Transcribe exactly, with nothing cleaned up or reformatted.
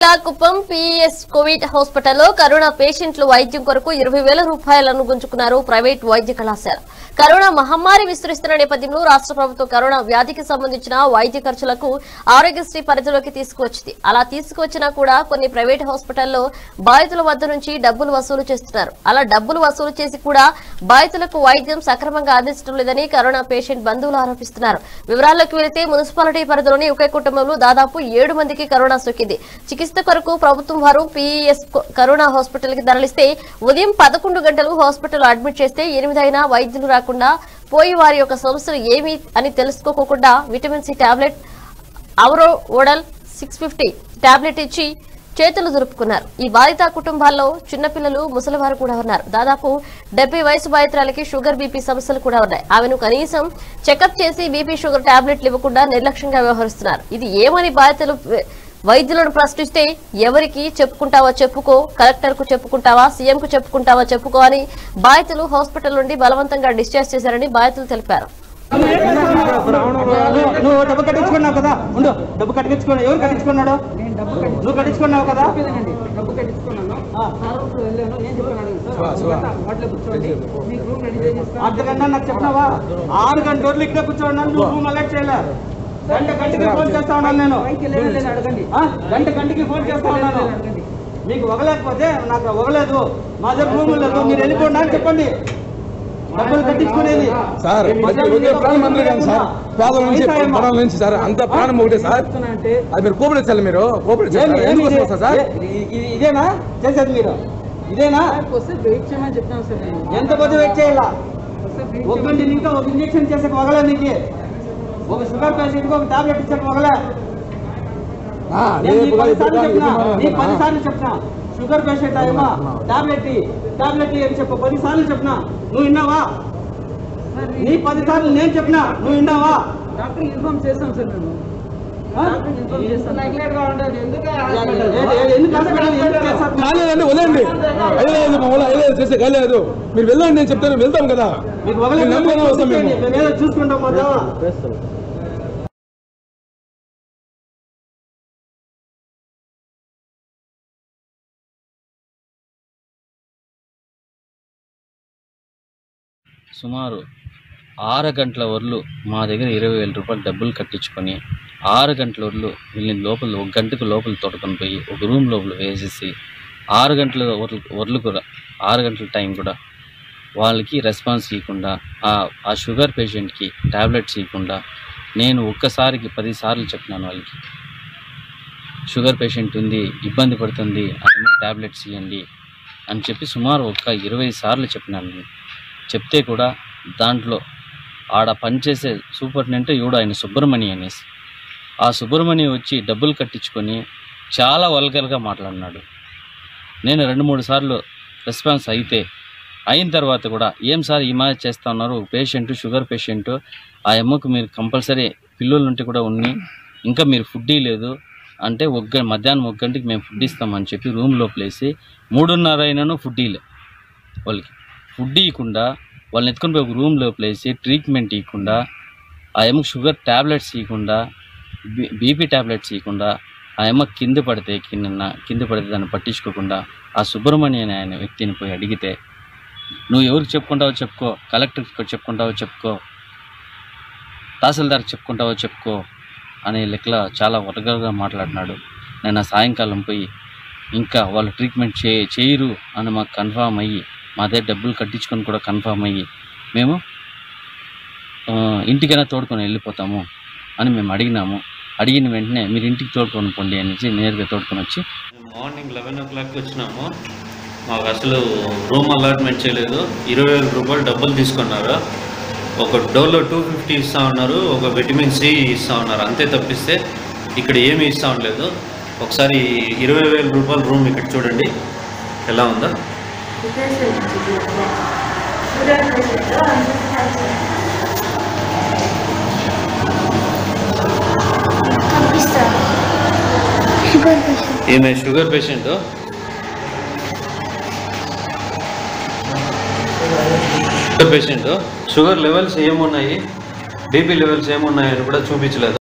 Kuppam PS covid హాస్పిటల్లో corona పేషెంట్లు వైద్యం కొరకు ఇరవై వేల రూపాయలను గుంజుకున్నారు ప్రైవేట్ వైద్య కళాశాల. కరోనా మహమ్మారి విస్తరిస్తున్న నేపథ్యంలో రాష్ట్ర ప్రభుత్వం కరోనా వ్యాధికి సంబంధించిన వైద్య ఖర్చులకు ఆరోగ్యశ్రీ పరిధిలోకి తీసుకువచ్చింది. అలా తీసుకువచ్చినా కూడా కొన్ని ప్రైవేట్ హాస్పిటల్లో బాధితుల వద్ద నుంచి డబ్బులు వసూలు చేస్తున్నారు. అలా డబ్బులు వసూలు చేసి కూడా బాధితులకు వైద్యం సక్రమంగా అందించడం లేదని కరోనా పేషెంట్ బంధువులు ఆరోపిస్తున్నారు. వివరాల్లోకి వెళితే మున్సిపాలిటీ పరిధిలోని ఒకే కుటుంబంలో దాదాపు ఏడు మందికి కరోనా సోకింది. చికిత్స కొరకు ప్రభుత్వం వారు పీఎస్ కరోనా హాస్పిటల్ కి తరలిస్తే ఉదయం పదకొండు గంటలు హాస్పిటల్ అడ్మిట్ చేస్తే ఎనిమిది అయినా వైద్యులు రాకుండా పోయి వారి యొక్క సమస్యలు ఏమి అని తెలుసుకోకుండా విటమిన్ సి టాబ్లెట్ అవరో ఓడల్ సిక్స్ ఫిఫ్టీ టాబ్లెట్ ఇచ్చి చేతులు దులుపుకున్నారు. ఈ బాధిత కుటుంబాల్లో చిన్నపిల్లలు ముసలివారు కూడా ఉన్నారు. దాదాపు డెబ్బై వయసు బాధితురాలకి షుగర్ బీపీ సమస్యలు కూడా ఉన్నాయి. ఆమెను కనీసం చెకప్ చేసి బీపీ షుగర్ టాబ్లెట్లు ఇవ్వకుండా నిర్లక్ష్యంగా వ్యవహరిస్తున్నారు. ఇది ఏమని బాధితులు వైద్యులను ప్రశ్నిస్తే ఎవరికి చెప్పుకుంటావో చెప్పుకో, కలెక్టర్ కు చెప్పుకుంటావా, సీఎం కు చెప్పుకుంటావా చెప్పుకో అని బాధితులు హాస్పిటల్ నుండి బలవంతంగా డిశ్చార్జ్ చేశారని బాధితులు తెలిపారు. నువ్వు డబ్బు కట్టించుకున్నావు కదా, ఉండు డబ్బు కట్టించుకున్నావు. ఎవరు కట్టించుకున్నాడు? నువ్వు కట్టించుకున్నావు కదా. అర్ధ గంట నాకు చెప్పినావా? ఆరు గంట రోజులు ఇక్కడే కూర్చోన్నాను. నువ్వు రూమ్ అలర్ట్ చేయలే. గంట గంటకి ఫోన్ చేస్తా ఉన్నాను నేను. గంట గంటకి ఫోన్ చేస్తా ఉన్నాను. మీకు ఒగలేకపోతే నాకు ఒగలేదు, మా దగ్గర రూమ్ లేదు, మీరు వెళ్ళిపోండి అని చెప్పండి. డబ్బులు కట్టించుకునేది సార్ ప్రాణం నుంచి ప్రాణం నుంచి సార్ అంత ప్రాణం ఒకటే సార్. అది మీరు కోపడించాలి, మీరు కోపడించాలి సార్. ఇదేనా చేసేది? మీరు ఇదేనా? ఎంత కొద్ది వెయిట్ చేయాలా? ఒక గంట ఇంకా ఒక ఇంజక్షన్ చేసే ఒగలే, నీకు ఒక షుగర్ పేషెంట్ కి ఒక టాబ్లెట్ ఇచ్చాక ఒగలే. పది సార్లు చెప్పినా షుగర్ పేషెంట్ అయ్యమా టాబ్లెట్ టాబ్లెట్ అని చెప్ప పది సార్లు చెప్పినా నువ్వు విన్నావా? నీ పది సార్లు నేను చెప్పినా నువ్వు విన్నావా? డాక్టర్ ఇన్ఫార్మ్ చేస్తాం సార్ మేము. వదండి, ఐదు చేస్తే కాలేదు. మీరు వెళ్ళండి, నేను చెప్తాను, వెళ్తాం కదా. మీకు చూసుకుంటాం కదా. సుమారు ఆరు గంటల వరలు మా దగ్గర ఇరవై వేల రూపాయలు డబ్బులు కట్టించుకొని ఆరు గంటల వరలు వీళ్ళని లోపల ఒక గంటకు లోపల తోడుకొని పోయి ఒక రూమ్ లోపల వేసేసి ఆరు గంటల వరలు వరలు కూడా ఆరు గంటల టైం కూడా వాళ్ళకి రెస్పాన్స్ ఇవ్వకుండా ఆ షుగర్ పేషెంట్కి ట్యాబ్లెట్స్ ఇవ్వకుండా నేను ఒక్కసారికి పదిసార్లు చెప్పినాను వాళ్ళకి, షుగర్ పేషెంట్ ఉంది, ఇబ్బంది పడుతుంది, ఆయన ట్యాబ్లెట్స్ ఇవ్వండి అని చెప్పి సుమారు ఒక్క ఇరవై సార్లు చెప్పినాను నేను. చెప్తే కూడా దాంట్లో ఆడ పనిచేసే సూపరింటెండెంట్ ఎవడు ఆయన సుబ్రమణి అనేసి ఆ సుబ్రమణి వచ్చి డబ్బులు కట్టించుకొని చాలా వల్గర్గా మాట్లాడినాడు. నేను రెండు మూడు సార్లు రెస్పాన్స్ అయితే అయిన తర్వాత కూడా ఏం సార్ ఈ మాదిరి చేస్తూ ఉన్నారు, ఒక పేషెంట్ షుగర్ పేషెంట్, ఆ అమ్మకు మీరు కంపల్సరీ పిల్లలు ఉంటే కూడా ఉన్ని ఇంకా మీరు ఫుడ్ లేదు అంటే ఒక మధ్యాహ్నం ఒక గంటకి మేము ఫుడ్ ఇస్తామని చెప్పి రూమ్ లోపలేసి మూడున్నర అయినాను ఫుడ్ ఇలే వాళ్ళకి. ఫుడ్ ఇవ్వకుండా వాళ్ళని ఎత్తుకొని పోయి ఒక రూమ్ లోపలేసి ట్రీట్మెంట్ ఇవ్వకుండా ఆ అమ్మకు షుగర్ ట్యాబ్లెట్స్ ఇవ్వకుండా బీ బీపీ ట్యాబ్లెట్స్ ఇవ్వకుండా ఆ అమ్మ కింద పడితే కింద కింద పడితే దాన్ని పట్టించుకోకుండా ఆ సుబ్రహ్మణ్య అనే ఆయన వ్యక్తిని పోయి అడిగితే నువ్వు ఎవరికి చెప్పుకుంటావో చెప్పుకో, కలెక్టర్కి చెప్పుకుంటావో చెప్పుకో, తహసీల్దార్కి చెప్పుకుంటావో చెప్పుకో అనే లెక్కలో చాలా వరగగా మాట్లాడినాడు. నేను ఆ సాయంకాలం పోయి ఇంకా వాళ్ళు ట్రీట్మెంట్ చే చేయరు అని మాకు కన్ఫామ్ అయ్యి మా దగ్గర డబ్బులు కట్టించుకొని కూడా కన్ఫామ్ అయ్యి మేము ఇంటికైనా తోడుకొని వెళ్ళిపోతాము అని మేము అడిగినాము. అడిగిన వెంటనే మీరు ఇంటికి తోడుకొని పోండి అనేసి నేరుగా తోడుకొని వచ్చి మార్నింగ్ లెవెన్ ఓ క్లాక్కి వచ్చినాము. మాకు అసలు రూమ్ అలాట్మెంట్ చేయలేదు. ఇరవై వేల రూపాయలు డబ్బులు తీసుకున్నారు. ఒక డోలో టూ ఫిఫ్టీ ఇస్తూ ఉన్నారు, ఒక విటమిన్ సి ఇస్తూ ఉన్నారు, అంతే తప్పిస్తే ఇక్కడ ఏమీ ఇస్తూ ఉండలేదు. ఒకసారి ఇరవై వేల రూపాయల రూమ్ ఇక్కడ చూడండి ఎలా ఉందో. ఈమె sugar patient. Sugar patient sugar levels ఏమున్నాయి, బీపీ లెవెల్స్ ఏమున్నాయని కూడా చూపించలేదు.